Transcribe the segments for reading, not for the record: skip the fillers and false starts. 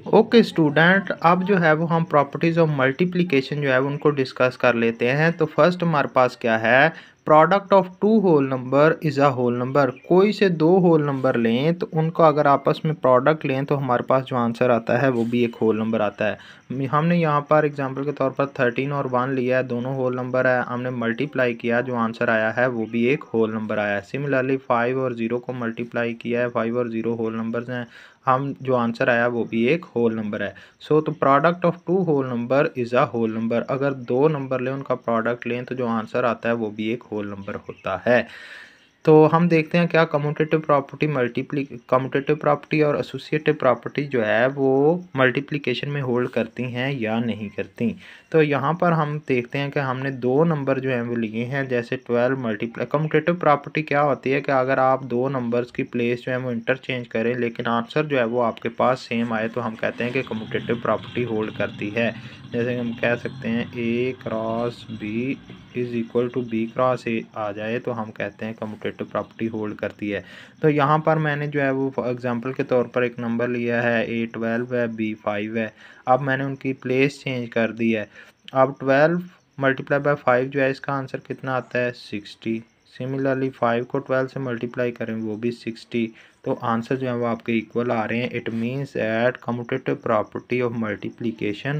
Okay student, अब जो है वो हम प्रॉपर्टीज़ ऑफ मल्टीप्लिकेशन जो है उनको डिस्कस कर लेते हैं। तो फर्स्ट हमारे पास क्या है, product of two whole number is a whole number. कोई से दो होल नंबर लें तो उनको अगर आपस में प्रोडक्ट लें तो हमारे पास जो आंसर आता है वो भी एक होल नंबर आता है। हमने यहाँ पर एग्जांपल के तौर पर 13 और 1 लिया है, दोनों होल नंबर है, हमने मल्टीप्लाई किया, जो आंसर आया है वो भी एक होल नंबर आया है। सिमिलरली 5 और 0 को मल्टीप्लाई किया है, 5 और 0 होल नंबर्स हैं, हम जो आंसर आया वो भी एक होल नंबर है। सो तो product of two whole number is a whole number. अगर दो नंबर लें उनका प्रोडक्ट लें तो जो आंसर आता है वो भी एक होल नंबर होता है। तो हम देखते हैं क्या कम्यूटेटिव प्रॉपर्टी कम्यूटेटिव प्रॉपर्टी और एसोसिएटिव प्रॉपर्टी जो है वो मल्टीप्लिकेशन में होल्ड करती हैं या नहीं करती। तो यहाँ पर हम देखते हैं कि हमने दो नंबर जो हैं वो लिए हैं, जैसे 12 मल्टीप्लाई। कम्यूटेटिव प्रॉपर्टी क्या होती है कि अगर आप दो नंबर्स की प्लेस जो है वो इंटरचेंज करें लेकिन आंसर जो है वो आपके पास सेम आए तो हम कहते हैं कि कम्यूटेटिव प्रॉपर्टी होल्ड करती है। जैसे हम कह सकते हैं A cross B is equal to B cross A आ जाए तो हम कहते हैं कम्यूटेटिव प्रॉपर्टी होल्ड करती है। तो यहाँ पर मैंने जो है वो एग्जांपल के तौर पर एक नंबर लिया है, ए 12 है, बी 5 है। अब मैंने उनकी प्लेस चेंज कर दी है। अब 12 मल्टीप्लाई बाय 5 जो है इसका आंसर कितना आता है, 60। सिमिलरली 5 को 12 से मल्टीप्लाई करें वो भी 60। तो आंसर जो है वो आपके इक्वल आ रहे हैं। It means that commutative property of multiplication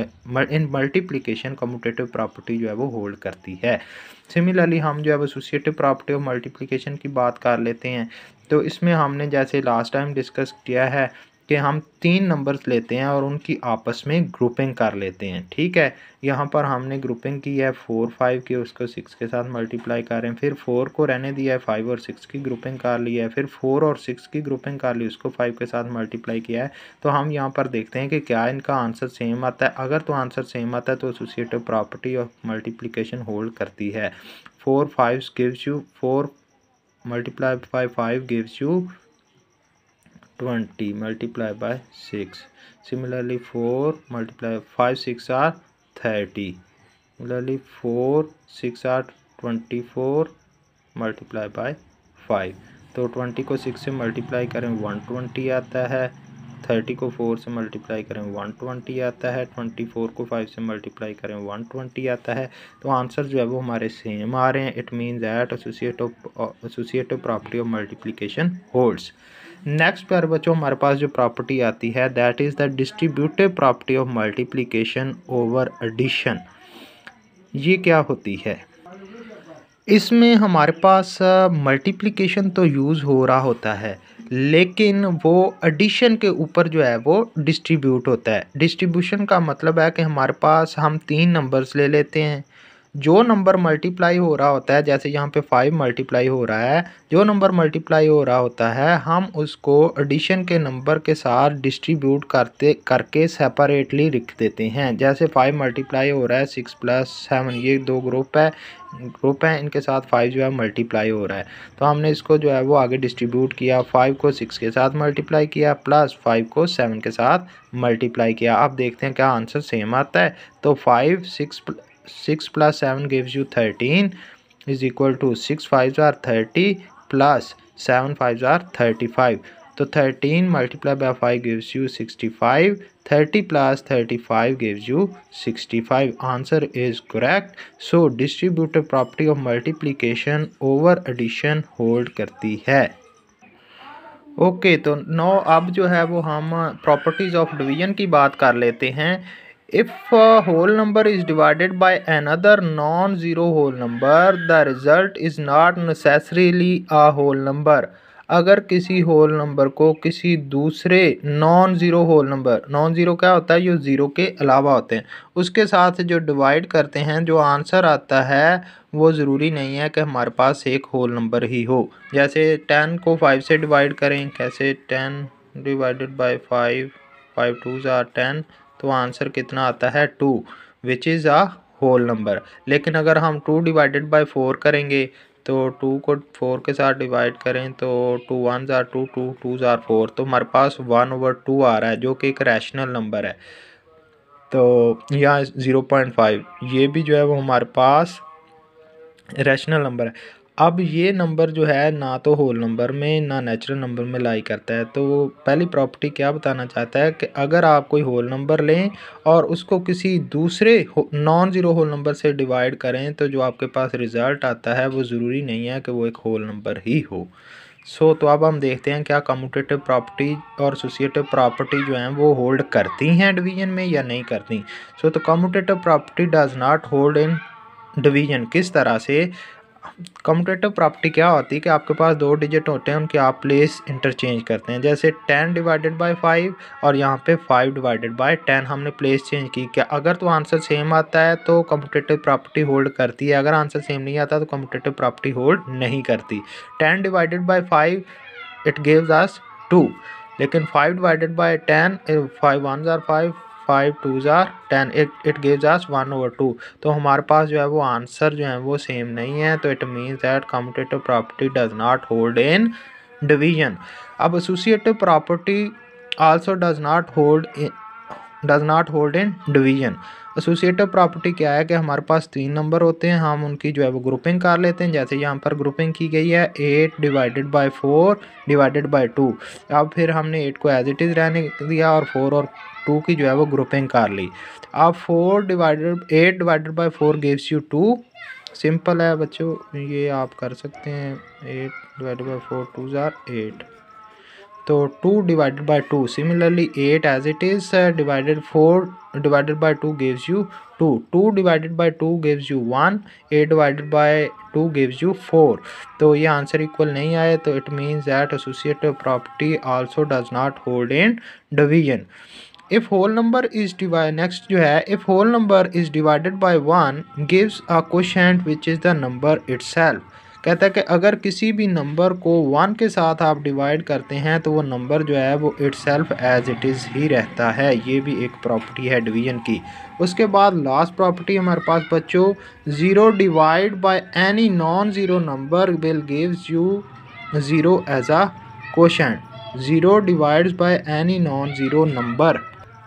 in multiplication commutative property जो है वो होल्ड करती है। सिमिलरली हम जो है एसोसिएटिव प्रॉपर्टी ऑफ मल्टीप्लिकेशन की बात कर लेते हैं। तो इसमें हमने जैसे लास्ट टाइम डिस्कस किया है कि हम तीन नंबर्स लेते हैं और उनकी आपस में ग्रुपिंग कर लेते हैं। ठीक है, यहाँ पर हमने ग्रुपिंग की है 4 5 की, उसको 6 के साथ मल्टीप्लाई कर रहे हैं, फिर 4 को रहने दिया है, 5 और 6 की ग्रुपिंग कर ली है, फिर 4 और 6 की ग्रुपिंग कर ली, उसको 5 के साथ मल्टीप्लाई किया है। तो हम यहाँ पर देखते हैं कि क्या इनका आंसर सेम आता है। अगर तो आंसर सेम आता है तो associative property of multiplication hold करती है। 4 5 gives you 4 multiply by 5 gives you 20 multiply by 6. Similarly 4 multiply 5 6 are 30. Similarly 4 6 are 24 multiply by 5। तो 20 को 6 से मल्टीप्लाई करें 120 आता है, 30 को 4 से मल्टीप्लाई करें 120 आता है, 24 को 5 से मल्टीप्लाई करें 120 आता है। तो आंसर जो है वो हमारे सेम आ रहे हैं। It means that associative property of multiplication holds. Next पर बच्चों हमारे पास जो प्रॉपर्टी आती है that is the distributive property of multiplication over addition. ये क्या होती है, इसमें हमारे पास मल्टीप्लिकेशन तो यूज़ हो रहा होता है लेकिन वो एडिशन के ऊपर जो है वो डिस्ट्रीब्यूट होता है। डिस्ट्रीब्यूशन का मतलब है कि हमारे पास हम तीन नंबर्स ले लेते हैं, जो नंबर मल्टीप्लाई हो रहा होता है, जैसे यहाँ पे 5 मल्टीप्लाई हो रहा है, जो नंबर मल्टीप्लाई हो रहा होता है हम उसको एडिशन के नंबर के साथ डिस्ट्रीब्यूट करके सेपरेटली लिख देते हैं। जैसे 5 मल्टीप्लाई हो रहा है 6 + 7, ये दो ग्रुप हैं, इनके साथ 5 जो है मल्टीप्लाई हो रहा है, तो हमने इसको जो है वो आगे डिस्ट्रीब्यूट किया। 5 को 6 के साथ मल्टीप्लाई किया प्लस 5 को 7 के साथ मल्टीप्लाई किया। अब देखते हैं क्या आंसर सेम आता है। तो 6 + 7 gives you 13 is equal to 6 5s are 30 plus 7 5s are 35। तो 13 multiplied by 5 gives you 65, 30 plus 35 gives you 65। Answer is correct। So distributive property of multiplication over addition hold करती है। ओके तो no अब जो है वो हम प्रॉपर्टीज़ ऑफ डिवीजन की बात कर लेते हैं। If whole number is divided by another non zero whole number the result is not necessarily a whole number. अगर किसी होल नंबर को किसी दूसरे non zero whole number, non zero क्या होता है, जो ज़ीरो के अलावा होते हैं, उसके साथ जो डिवाइड करते हैं, जो आंसर आता है वो ज़रूरी नहीं है कि हमारे पास एक होल नंबर ही हो। जैसे 10 को 5 से डिवाइड करें, कैसे 10 डिवाइडेड बाय 5, 5 2s are 10, तो आंसर कितना आता है 2 which is a whole number. लेकिन अगर हम 2 डिवाइडेड बाय 4 करेंगे तो 2 को 4 के साथ डिवाइड करें तो 2 1s are 2, 2 2s are 4, तो हमारे पास 1/2 आ रहा है जो कि एक रैशनल नंबर है। तो यहाँ 0.5 ये भी जो है वो हमारे पास रैशनल नंबर है। अब ये नंबर जो है ना तो होल नंबर में ना नेचुरल नंबर में लाई करता है। तो पहली प्रॉपर्टी क्या बताना चाहता है कि अगर आप कोई होल नंबर लें और उसको किसी दूसरे नॉन ज़ीरो होल नंबर से डिवाइड करें तो जो आपके पास रिज़ल्ट आता है वो ज़रूरी नहीं है कि वो एक होल नंबर ही हो। तो अब हम देखते हैं क्या कम्यूटेटिव प्रॉपर्टी और एसोसिएटिव प्रॉपर्टी जो हैं वो होल्ड करती हैं डिवीजन में या नहीं करती। तो commutative property does not hold in division. किस तरह से? कम्यूटेटिव प्रॉपर्टी क्या होती है कि आपके पास 2 डिजिट होते हैं, उनके आप प्लेस इंटरचेंज करते हैं। जैसे 10 डिवाइडेड बाय 5 और यहाँ पे 5 डिवाइडेड बाय 10 हमने प्लेस चेंज की। क्या अगर तो आंसर सेम आता है तो कम्यूटेटिव प्रॉपर्टी होल्ड करती है, अगर आंसर सेम नहीं आता तो कम्यूटेटिव प्रॉपर्टी होल्ड नहीं करती। 10 divided by 5 it gives us 2, लेकिन 5 divided by 10 5 1s are 5 5 2s are 10 it gives us 1/2। तो हमारे पास जो है वो आंसर जो है वो सेम नहीं है। तो it means that commutative property does not hold in division. अब associative property also does not hold in division. Associative property क्या है कि हमारे पास 3 नंबर होते हैं, हम उनकी जो है वो ग्रुपिंग कर लेते हैं। जैसे यहाँ पर ग्रुपिंग की गई है 8 डिवाइडेड बाय 4 डिवाइडेड बाय 2। अब फिर हमने 8 को एज इट इज़ रहने दिया और 4 और 2 की जो है वो ग्रुपिंग कर ली। अब 8 divided by 4 gives you 2। Simple है बच्चों, ये आप कर सकते हैं। 8 डिवाइडेड बाय 4 2s are 8। तो 2 divided by 2, similarly 8 as it is divided 4 divided by 2 gives you 2। 2 divided by 2 gives you 1। 8 divided by 2 gives you 4। तो ये आंसर इक्वल नहीं आए। तो it means that associative property also does not hold in division. If whole number is divide next जो है, if whole number is divided by 1 gives a quotient which is the number itself. कहता है कि अगर किसी भी number को 1 के साथ आप डिवाइड करते हैं तो वो नंबर जो है वो इटसेल्फ एज इट इज़ ही रहता है। ये भी एक प्रॉपर्टी है डिवीजन की। उसके बाद लास्ट प्रॉपर्टी हमारे पास बच्चों, 0 divide by any non zero number will gives you 0 as a quotient. 0 divides by any non zero number,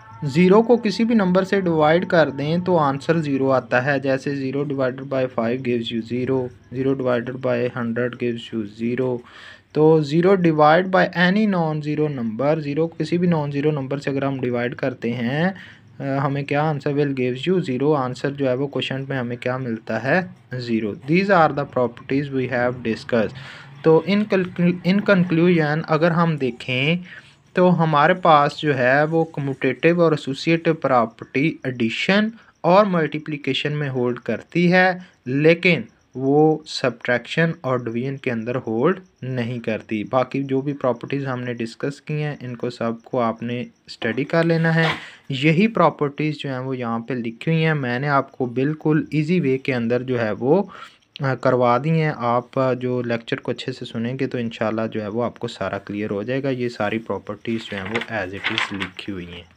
0 को किसी भी नंबर से डिवाइड कर दें तो आंसर 0 आता है। जैसे 0 divided by 5 gives you 0, 0 divided by 100 gives you 0। तो 0 divide by any non zero number, 0 को किसी भी नॉन ज़ीरो नंबर से अगर हम डिवाइड करते हैं हमें क्या answer will gives you 0। Answer जो है वो क्वेश्चन में हमें क्या मिलता है? 0। These are the properties we have discuss. तो इन कंक्लूजन अगर हम देखें तो हमारे पास जो है वो कम्यूटेटिव और एसोसिएटिव प्रॉपर्टी एडिशन और मल्टीप्लिकेशन में होल्ड करती है, लेकिन वो सब्ट्रैक्शन और डिवीजन के अंदर होल्ड नहीं करती। बाकी जो भी प्रॉपर्टीज़ हमने डिस्कस की हैं इनको सबको आपने स्टडी कर लेना है। यही प्रॉपर्टीज़ जो हैं वो यहाँ पे लिखी हुई हैं, मैंने आपको बिल्कुल इजी वे के अंदर जो है वो करवा दी हैं। आप जो लेक्चर को अच्छे से सुनेंगे तो इंशाल्लाह जो है वो आपको सारा क्लियर हो जाएगा। ये सारी प्रॉपर्टीज़ जो हैं वो एज इट इज़ लिखी हुई हैं,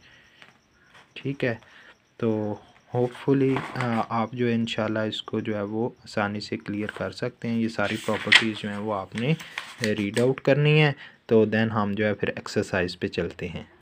ठीक है। तो होपफुली आप जो है इंशाल्लाह इसको जो है वो आसानी से क्लियर कर सकते हैं। ये सारी प्रॉपर्टीज़ जो हैं वो आपने रीड आउट करनी है। तो देन हम जो है फिर एक्सरसाइज पे चलते हैं।